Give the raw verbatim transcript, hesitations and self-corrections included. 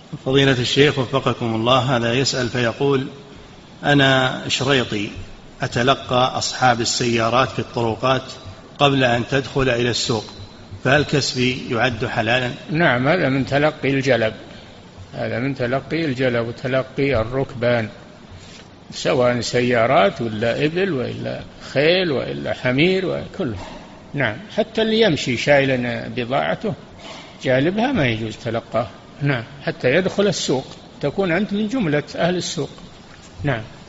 فضيلة الشيخ وفقكم الله، هذا يسأل فيقول: أنا شريطي أتلقى أصحاب السيارات في الطرقات قبل أن تدخل إلى السوق، فهل كسبي يعد حلالا؟ نعم، هذا من تلقي الجلب، هذا من تلقي الجلب وتلقي الركبان، سواء سيارات ولا إبل ولا خيل ولا حمير وكله. نعم، حتى اللي يمشي شايلا بضاعته جالبها ما يجوز تلقاه. نعم، حتى يدخل السوق تكون أنت من جملة أهل السوق. نعم.